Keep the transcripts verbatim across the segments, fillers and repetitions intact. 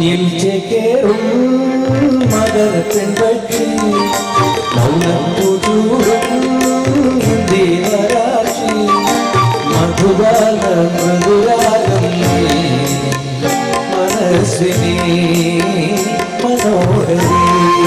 മഞ്ഞിൽ ചേക്കേറും മകര പെൺപക്ഷി മൗനം പൂച്ചൂടും ദേവരാശി മധുബാല മൃദുരാഗം മനസ്സിനെ മനോഹരി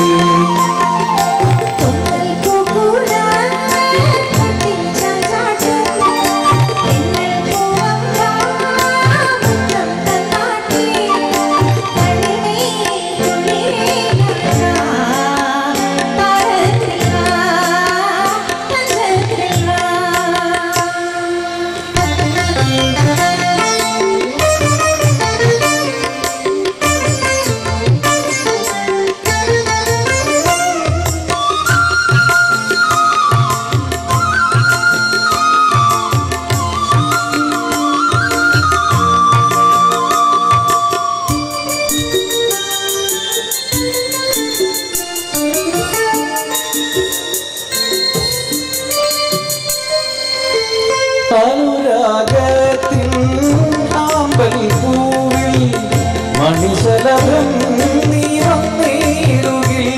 അനുരാഗത്തിൻ ആമ്പൽ പൂവിൽ മണിശലഭം നീ വന്നിടുകിൽ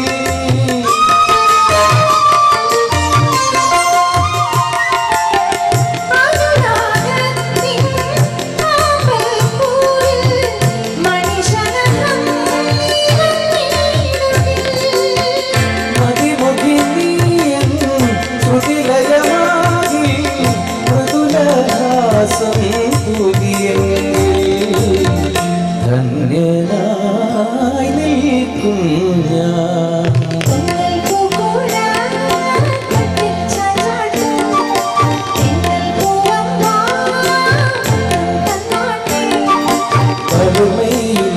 മതിമുഖി നീയൻ ശ്രുതിലയമാകി ധന്യനായി നിൽക്കും ഞാൻ പരുമയിൽ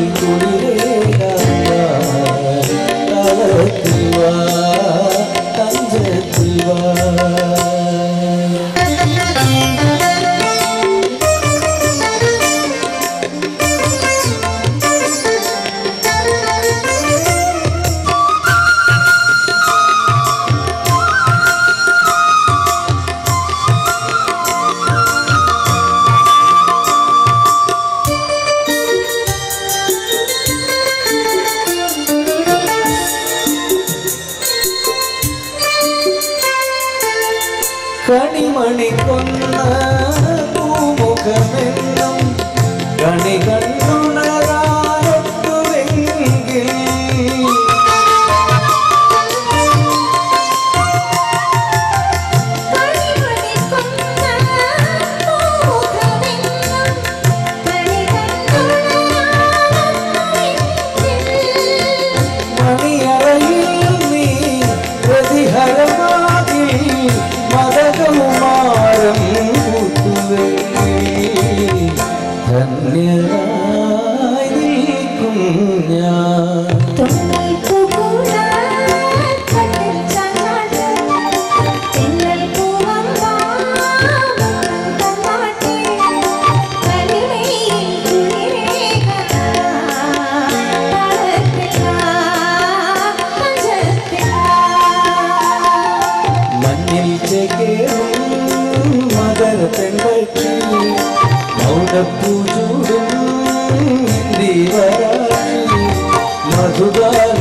കുളിരേകാലത്തിൽ വാ തഞ്ചത്തിൽ വാ കണിമണി കൊന്ന പൂമുഖമെന്നും കണി കണ്ണുണരാനൊട്ടുവെങ്കിൽ മണിയറയിൽ നീ പ്രതിഹരമാകി മദകുമാരം കൂട്ടുവേ ധന്യനായി നിൽക്കും ഞാൻ മഞ്ഞിൽ ചേക്കേറും മകര പെൺപക്ഷി മൗനപ്പൂചൂടും ദേവരാശി മധുബാല